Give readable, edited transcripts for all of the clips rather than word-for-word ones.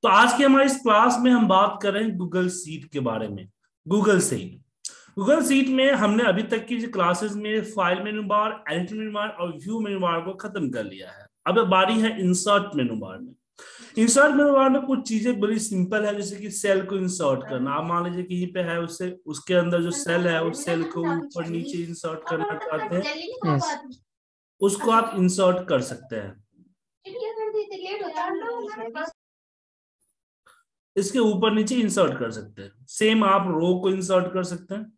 तो आज की हमारी इस क्लास में हम बात कर रहे हैं गूगल शीट के बारे में। गूगल शीट में हमने अभी तक की जो क्लासेस में फाइल मेनू बार, एडिट मेनू बार और व्यू मेनू बार को खत्म कर लिया है। अब बारी है इंसर्ट मेनू बार में। इंसर्ट मेनू बार में कुछ चीजें बड़ी सिंपल है, जैसे कि सेल को इंसर्ट करना। आप मान लीजिए कहीं पे है, उससे उसके अंदर जो सेल है उस सेल को ऊपर नीचे इंसर्ट करना चाहते हैं, उसको आप इंसर्ट कर सकते हैं। इसके ऊपर नीचे इंसर्ट कर सकते हैं। सेम आप रो को इंसर्ट कर सकते हैं,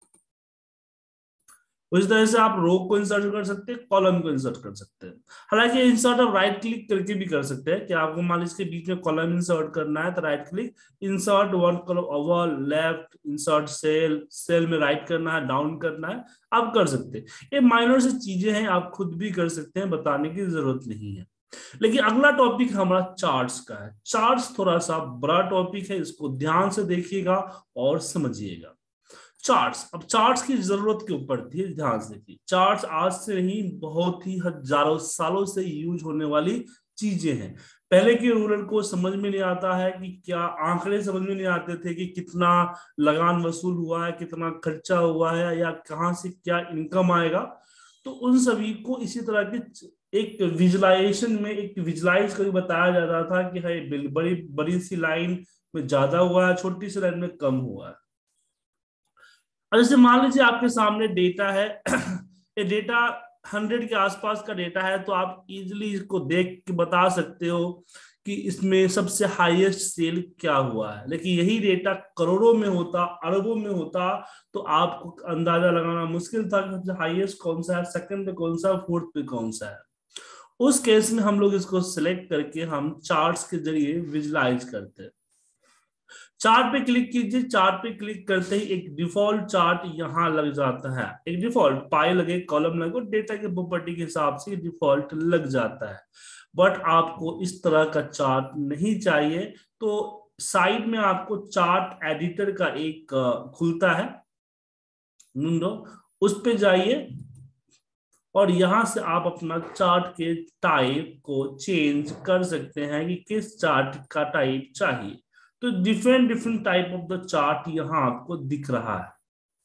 उस तरह से आप रो को इंसर्ट कर सकते हैं, कॉलम को इंसर्ट कर सकते हैं। हालांकि इंसर्ट आप राइट क्लिक करके भी कर सकते हैं कि आपको मान लीजिए इसके बीच में कॉलम इंसर्ट करना है तो right click, insert one column over left, insert cell, cell में राइट करना है, डाउन करना है, आप कर सकते हैं। ये माइनर से चीजें हैं, आप खुद भी कर सकते हैं, बताने की जरूरत नहीं है। लेकिन अगला टॉपिक हमारा चार्ट्स का है। चार्ट्स थोड़ा सा बड़ा टॉपिक है, इसको ध्यान से देखिएगा और समझिएगा। चार्ट्स, अब चार्ट्स की जरूरत के ऊपर थी, ध्यान से देखिए। चार्ट्स आज से नहीं, बहुत ही हजारों सालों से यूज होने वाली चीजें हैं। पहले के रूलर को समझ में नहीं आता है कि क्या, आंकड़े समझ में नहीं आते थे कि कितना लगान वसूल हुआ है, कितना खर्चा हुआ है, या कहाँ से क्या इनकम आएगा। तो उन सभी को इसी तरह के एक विजुलाइजेशन में, एक विजुलाइज करके बताया जाता था कि है बड़ी बड़ी सी लाइन में ज्यादा हुआ है, छोटी सी लाइन में कम हुआ है। और जैसे मान लीजिए आपके सामने डेटा है ये डेटा 100 के आसपास का डेटा है, तो आप इजीली इसको देख के बता सकते हो कि इसमें सबसे हाईएस्ट सेल क्या हुआ है। लेकिन यही डेटा करोड़ों में होता, अरबों में होता, तो आपको अंदाजा लगाना मुश्किल था कि सबसे हाईएस्ट कौन सा है, सेकंड पे कौन सा है, फोर्थ पे कौन सा है। उस केस में हम लोग इसको सिलेक्ट करके हम चार्ट्स के जरिए विजुलाइज करते हैं। चार्ट पे क्लिक कीजिए। चार्ट पे क्लिक करते ही एक डिफॉल्ट चार्ट यहां लग जाता है। एक डिफॉल्ट पाई लगे, कॉलम लगे, डेटा के प्रॉपर्टी के हिसाब से डिफॉल्ट लग जाता है। बट आपको इस तरह का चार्ट नहीं चाहिए, तो साइड में आपको चार्ट एडिटर का एक खुलता है विंडो, उस पे जाइए और यहां से आप अपना चार्ट के टाइप को चेंज कर सकते हैं कि किस चार्ट का टाइप चाहिए। तो different different type of the chart यहां आपको दिख रहा है।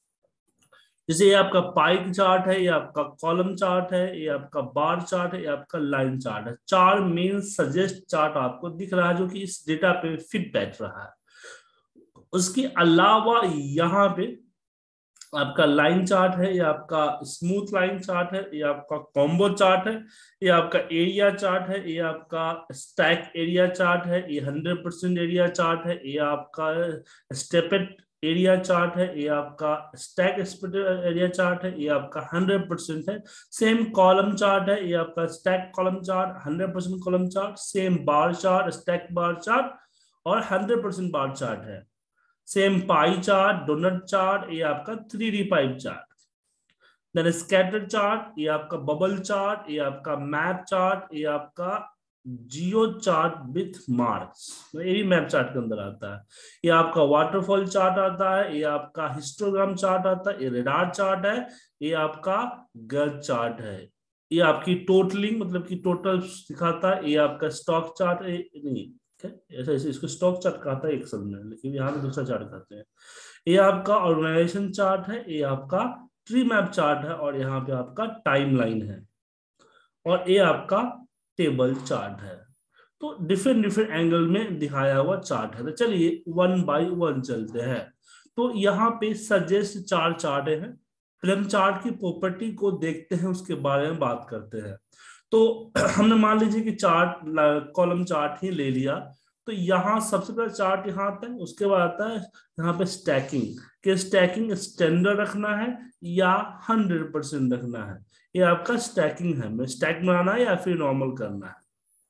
जैसे ये आपका पाई चार्ट है, ये आपका कॉलम चार्ट है, ये आपका बार चार्ट है, ये आपका लाइन चार्ट है। चार मेन सजेस्ट चार्ट आपको दिख रहा है जो कि इस डेटा पे फिट बैठ रहा है। उसके अलावा यहाँ पे आपका लाइन चार्ट है, ये आपका स्मूथ लाइन चार्ट है, ये आपका कॉम्बो चार्ट है, ये आपका एरिया चार्ट है, ये आपका स्टैक एरिया चार्ट है, ये 100% एरिया चार्ट है, ये आपका स्टेपेड एरिया चार्ट है, ये आपका स्टैक एरिया चार्ट है, ये आपका 100% है। सेम कॉलम चार्ट है, ये आपका stack column chart, 100% column chart, same bar chart, stack bar chart और 100% बार चार्ट है। Same pie chart, donut chart, ये आपका 3D pipe chart. Then scatter chart, ये आपका बबल चार्ट, ये आपका मैप चार्ट, ये आपका जियो चार्ट विथ मार्क्स, ये भी मैप चार्ट के अंदर आता है। ये आपका वाटरफॉल चार्ट आता है, ये आपका हिस्टोग्राम चार्ट आता है, ये रेडार चार्ट है, ये आपका गज चार्ट है, ये आपकी टोटलिंग मतलब कि टोटल दिखाता है, ये आपका स्टॉक चार्ट नहीं, ऐसा ऐसे इसको स्टॉक चार्ट कहता है एक शब्द में, लेकिन यहाँ पे दूसरा चार्ट कहते हैं। ये आपका ऑर्गेनाइजेशन चार्ट है, ये आपका ट्री मैप चार्ट है, और यहाँ पे आपका टाइमलाइन है, और ये आपका टेबल चार्ट है। तो डिफरेंट डिफरेंट एंगल में दिखाया हुआ चार्ट है। तो चलिए 1 बाय 1 चलते हैं। तो यहाँ पे सजेस्ट चार चार्ट है। फिर हम चार्ट की प्रॉपर्टी को देखते हैं, उसके बारे में बात करते हैं। तो हमने मान लीजिए कि चार्ट कॉलम चार्ट ही ले लिया, तो यहाँ सबसे पहले चार्ट यहाँ आता है, उसके बाद आता है यहाँ पे स्टैकिंग, कि स्टैकिंग स्टैंडर्ड रखना है या 100% रखना है। ये आपका स्टैकिंग है, मैं स्टैक बनाना है या फिर नॉर्मल करना है।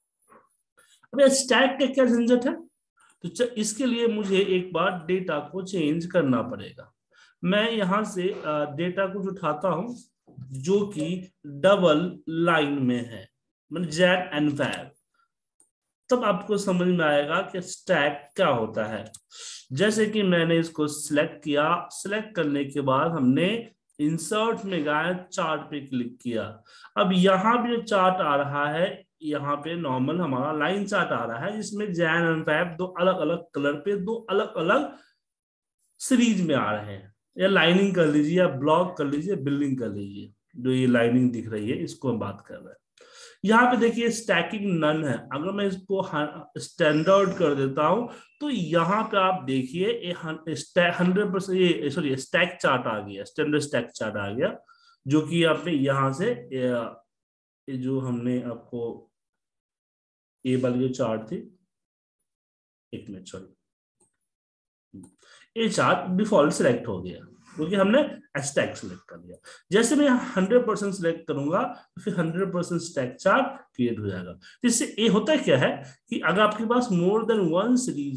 अब ये स्टैक का क्या झंझट है, तो इसके लिए मुझे एक बार डेटा को चेंज करना पड़ेगा। मैं यहां से डेटा को उठाता हूं जो कि डबल लाइन में है, मतलब जेड एंड फैर, तब आपको समझ में आएगा कि स्टैक क्या होता है। जैसे कि मैंने इसको सिलेक्ट किया, सिलेक्ट करने के बाद हमने इंसर्ट में गए, चार्ट पे क्लिक किया। अब यहाँ भी जो चार्ट आ रहा है यहाँ पे नॉर्मल हमारा लाइन चार्ट आ रहा है जिसमें जैन एंड फैब दो अलग अलग कलर पे दो अलग अलग सीरीज में आ रहे हैं, या लाइनिंग कर लीजिए या ब्लॉक कर लीजिए बिल्डिंग कर लीजिए। जो ये लाइनिंग दिख रही है इसको हम बात कर रहे हैं। यहाँ पे देखिए स्टैकिंग नन है, अगर मैं इसको स्टैंडर्ड कर देता हूं तो यहाँ पे आप देखिए 100%, ये सॉरी स्टैक चार्ट आ गया, स्टैंडर्ड स्टैक चार्ट आ गया, जो कि आपने यहाँ से ये जो हमने आपको ए वाली जो चार्ट थी, एक मिनट सॉरी, ये चार्ट डिफॉल्ट सिलेक्ट हो गया क्योंकि हमने स्टैक सिलेक्ट कर लिया। जैसे मैं 100% सिलेक्ट करूंगा तो फिर 100% स्टैक चार्ट क्रिएट हो जाएगा। तो इससे ये होता है क्या है कि अगर आपके पास मोर देन वन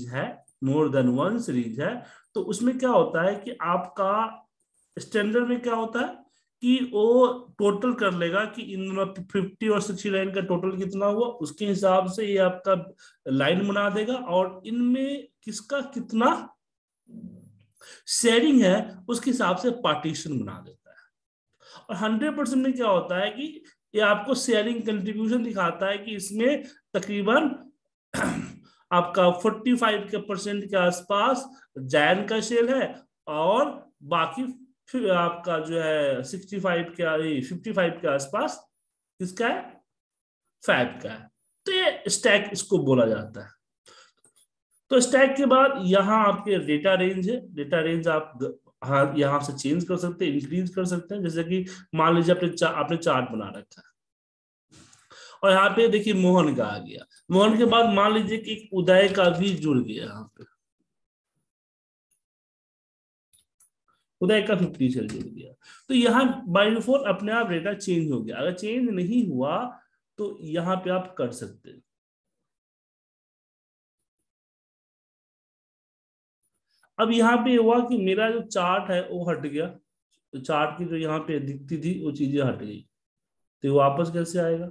सीरीज है तो उसमें क्या होता है कि आपका स्टैंडर्ड में क्या होता है कि वो टोटल कर लेगा कि इन दोनों 50 और 69 का टोटल कितना हुआ, उसके हिसाब से ये आपका लाइन बना देगा और इनमें किसका कितना शेयरिंग है उसके हिसाब से पार्टीशन बना देता है। और 100% में क्या होता है कि ये आपको शेयरिंग कंट्रीब्यूशन दिखाता है कि इसमें तकरीबन आपका 45% के आसपास जैन का शेयर है और बाकी फिर आपका जो है 55 के आसपास किसका है, फैब का है। तो ये स्टैक इसको बोला जाता है। तो स्टैक के बाद यहाँ आपके डेटा रेंज है, डेटा रेंज आप हाँ यहाँ से चेंज कर सकते हैं, इंक्रीज कर सकते हैं। जैसे कि मान लीजिए आपने चार्ट बना रखा है और यहाँ पे देखिए मोहन का आ गया, मोहन के बाद मान लीजिए कि एक उदय का भी जुड़ गया, यहाँ पे उदय का 50 से जुड़ गया। तो यहाँ बाय डिफॉल्ट अपने आप डेटा चेंज हो गया। अगर चेंज नहीं हुआ तो यहाँ पे आप कर सकते हैं। अब यहाँ पे हुआ कि मेरा जो चार्ट है वो हट गया, तो चार्ट की जो यहाँ पे दिखती थी वो चीजें हट गई, तो ये वापस कैसे आएगा?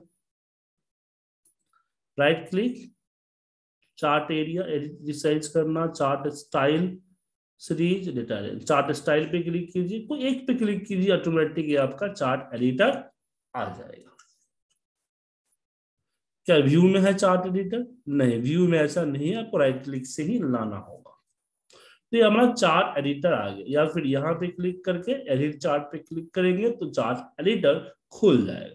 Right click, chart area resize करना, chart style series data range, chart style पे क्लिक कीजिए, कोई एक पे क्लिक कीजिए, ऑटोमेटिक ये आपका चार्ट एडिटर आ जाएगा। क्या व्यू में है चार्ट एडिटर? नहीं, व्यू में ऐसा नहीं है, आपको राइट क्लिक से ही लाना होगा। तो ये हमारा चार्ट एडिटर आ गया, या फिर यहाँ पे क्लिक करके एडिट चार्ट पे क्लिक करेंगे तो चार्ट एडिटर खुल जाएगा।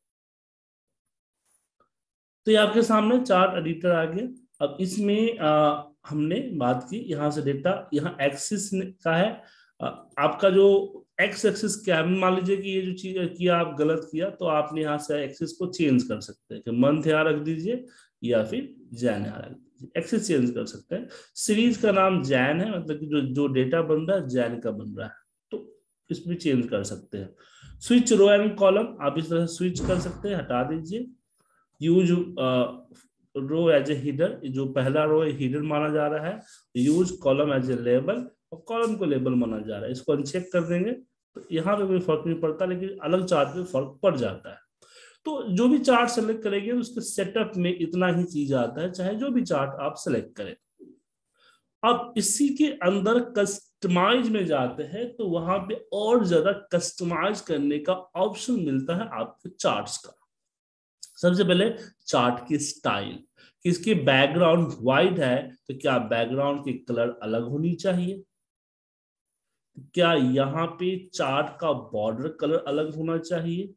तो ये आपके सामने चार्ट एडिटर आ गया। अब इसमें हमने बात की यहाँ से डेटा, यहाँ एक्सिस का है आपका जो एक्स एक्सिस क्या है। मान लीजिए कि ये जो चीज किया आप गलत किया तो आपने यहाँ से एक्सिस को चेंज कर सकते हैं कि मंथ यहाँ रख दीजिए या फिर जैन यहाँ रख दीजिए, एक्सिस चेंज कर सकते हैं। सीरीज का नाम जैन है, मतलब कि जो जो डेटा बन रहा है जैन का बन रहा है, तो इसमें चेंज कर सकते हैं। स्विच रो एंड कॉलम आप इस तरह से स्विच कर सकते हैं, हटा दीजिए। Use row as a header, जो पहला रो हीडर माना जा रहा है। Use column as a label, और कॉलम को लेबल माना जा रहा है, इसको अनचेक कर देंगे तो यहाँ पे कोई फर्क नहीं पड़ता, लेकिन अलग चार्ट में फर्क पड़ जाता है। तो जो भी चार्ट सेलेक्ट करेंगे उसके सेटअप में इतना ही चीज आता है, चाहे जो भी चार्ट आप सेलेक्ट करें। अब इसी के अंदर कस्टमाइज में जाते हैं तो वहां पे और ज्यादा कस्टमाइज करने का ऑप्शन मिलता है आपके चार्ट्स का। सबसे पहले चार्ट की स्टाइल, कि इसकी बैकग्राउंड व्हाइट है तो क्या बैकग्राउंड की कलर अलग होनी चाहिए? क्या यहाँ पे चार्ट का बॉर्डर कलर अलग होना चाहिए?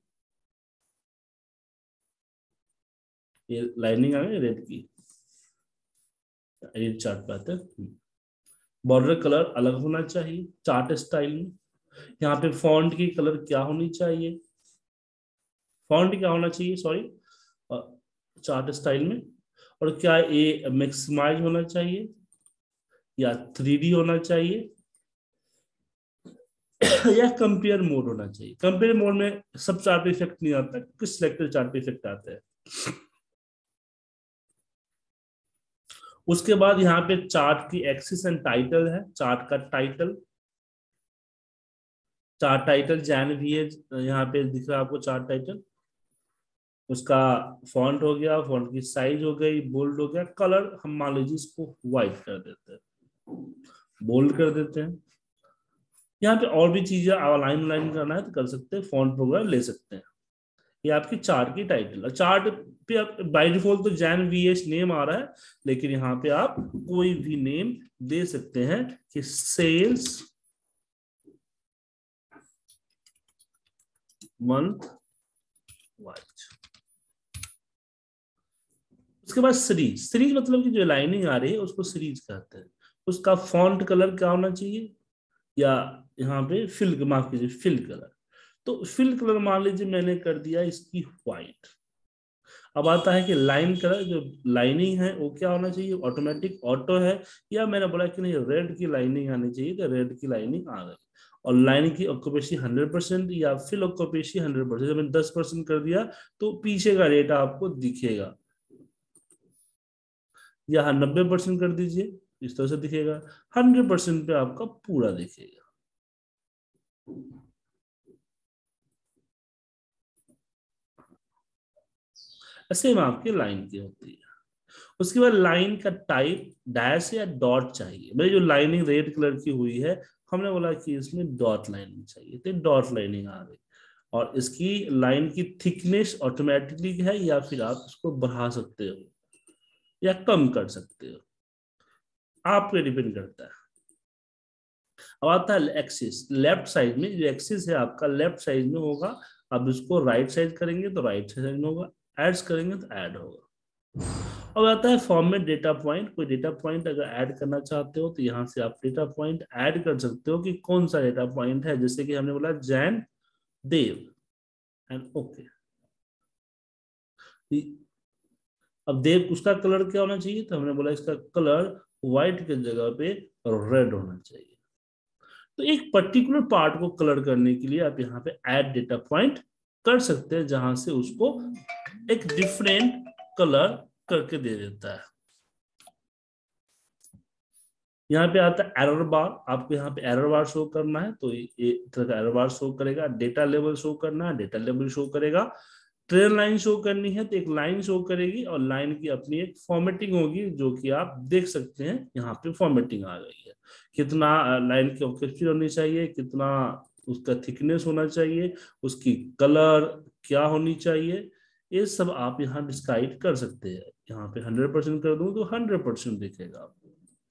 ये लाइनिंग आ गई रेड की, रेड चार्ट पे आते हैं। बॉर्डर कलर अलग होना चाहिए चार्ट स्टाइल में। यहाँ पे फॉन्ट की कलर क्या होनी चाहिए, फॉन्ट क्या होना चाहिए सॉरी चार्ट स्टाइल में। और क्या ये मैक्सिमाइज होना चाहिए या 3D होना चाहिए या कंपेयर मोड होना चाहिए? कंपेयर मोड में सब चार्ट पे इफेक्ट नहीं आता, कुछ सिलेक्टेड चार्ट पे इफेक्ट आते हैं। उसके बाद यहाँ पे चार्ट की एक्सिस एंड टाइटल है, चार्ट का टाइटल, चार्ट टाइटल जैन भी है, यहाँ पे दिख रहा है आपको चार्ट टाइटल। उसका फॉन्ट हो गया, फॉन्ट की साइज हो गई, बोल्ड हो गया, कलर हम मान लीजिए इसको व्हाइट कर देते हैं, बोल्ड कर देते हैं। यहाँ पे और भी चीजें अलाइन लाइन करना है तो कर सकते हैं, फॉन्ट वगैरह ले सकते हैं। ये आपकी चार्ट की टाइटल है। चार्ट पे आप बाय डिफॉल्ट तो जैन वीएस नेम आ रहा है, लेकिन यहाँ पे आप कोई भी नेम दे सकते हैं कि सेल्स मंथ वाइज। उसके बाद सीरीज, सीरीज मतलब कि जो लाइनिंग आ रही है उसको सीरीज कहते हैं। उसका फॉन्ट कलर क्या होना चाहिए, या यहाँ पे फिल, माफ कीजिए, फिल कलर। तो फिल कलर मान लीजिए मैंने कर दिया इसकी व्हाइट। अब आता है कि लाइन कलर, जो लाइनिंग है वो क्या होना चाहिए, ऑटोमेटिक ऑटो है, या मैंने बोला कि नहीं रेड की लाइनिंग आनी चाहिए, तो रेड की लाइनिंग आ गई। और लाइन की ऑक्यूपेसी 100% या फिल ऑक्यूपेसी 100%, जब मैंने 10% कर दिया तो पीछे का डेटा आपको दिखेगा, या 90% कर दीजिए इस तरह से दिखेगा, 100% पे आपका पूरा दिखेगा। ऐसे में आपकी लाइन की होती है। उसके बाद लाइन का टाइप डैश या डॉट चाहिए। भाई जो लाइनिंग रेड कलर की हुई है, हमने बोला कि इसमें डॉट लाइनिंग चाहिए, तो डॉट लाइनिंग आ गई। और इसकी लाइन की थिकनेस ऑटोमेटिकली है, या फिर आप इसको बढ़ा सकते हो या कम कर सकते हो, आप पे डिपेंड करता है। अब आता है एक्सिस, लेफ्ट साइड में जो एक्सिस है आपका लेफ्ट साइड में होगा। अब इसको राइट साइड करेंगे तो राइट साइड में होगा, एड्स करेंगे तो ऐड होगा। अब आता है फॉर्मेट डेटा पॉइंट। कोई डेटा पॉइंट अगर ऐड करना चाहते हो तो यहाँ से आप डेटा पॉइंट ऐड कर सकते हो कि कौन सा डेटा पॉइंट है, जैसे कि हमने बोला जैन देव एंड ओके। अब देव उसका कलर क्या होना चाहिए, तो हमने बोला इसका कलर व्हाइट के जगह पे रेड होना चाहिए। तो एक पर्टिकुलर पार्ट को कलर करने के लिए आप यहाँ पे ऐड डेटा पॉइंट कर सकते हैं, जहां से उसको एक डिफरेंट कलर करके दे देता है। यहाँ पे आता है एरर बार। आपको यहाँ पे एरर बार शो करना है तो ये तरह का एरर बार शो करेगा। डेटा लेवल शो करना है, डेटा लेवल शो करेगा। ट्रेन लाइन शो करनी है तो एक लाइन शो करेगी, और लाइन की अपनी एक फॉर्मेटिंग होगी, जो कि आप देख सकते हैं यहाँ पे फॉर्मेटिंग आ गई है। कितना लाइन की ऑक्यूपेसी होनी चाहिए, कितना उसका थिकनेस होना चाहिए, उसकी कलर क्या होनी चाहिए, ये सब आप यहाँ डिसाइड कर सकते हैं। यहाँ पे 100% कर दूं तो 100% दिखेगा आपको।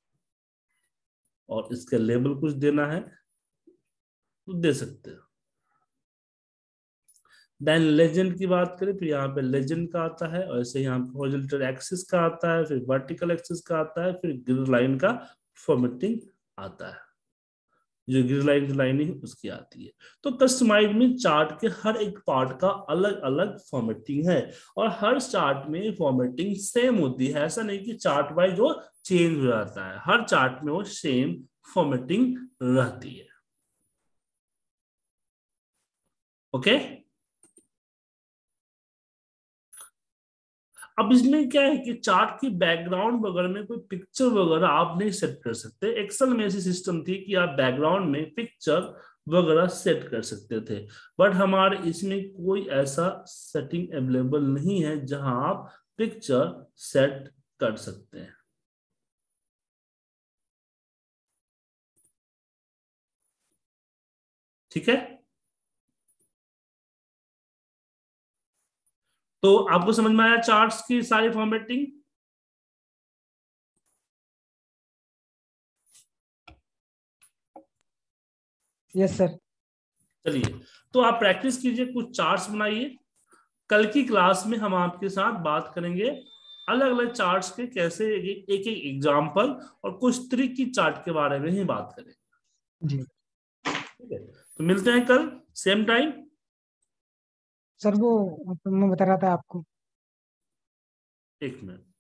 और इसका लेबल कुछ देना है तो दे सकते हो। देन लेजेंड की बात करें, फिर यहाँ पे लेजेंड का आता है, और ऐसे यहाँ पे हॉरिजॉन्टल एक्सिस का आता है, फिर वर्टिकल एक्सिस का आता है, फिर ग्रिड लाइन का फॉर्मेटिंग आता है। जो ग्रिड लाइन लाइनिंग उसकी आती है। तो कस्टमाइज में चार्ट के हर एक पार्ट का अलग अलग फॉर्मेटिंग है, और हर चार्ट में फॉर्मेटिंग सेम होती है। ऐसा नहीं कि चार्ट वाइज वो चेंज हो जाता है, हर चार्ट में वो सेम फॉर्मेटिंग रहती है। ओके। अब इसमें क्या है कि चार्ट की बैकग्राउंड वगैरह में कोई पिक्चर वगैरह आप नहीं सेट कर सकते। एक्सेल में ऐसी सिस्टम थी कि आप बैकग्राउंड में पिक्चर वगैरह सेट कर सकते थे, बट हमारे इसमें कोई ऐसा सेटिंग अवेलेबल नहीं है जहां आप पिक्चर सेट कर सकते हैं। ठीक है, तो आपको समझ में आया चार्ट्स की सारी फॉर्मेटिंग। Yes sir. चलिए, तो आप प्रैक्टिस कीजिए, कुछ चार्ट्स बनाइए। कल की क्लास में हम आपके साथ बात करेंगे अलग अलग चार्ट्स के कैसे एक एक एग्जाम्पल और कुछ ट्रिक की चार्ट के बारे में ही बात करेंगे। जी ठीक है, तो मिलते हैं कल सेम टाइम। सर, वो मैं बता रहा था आपको। एक मिनट।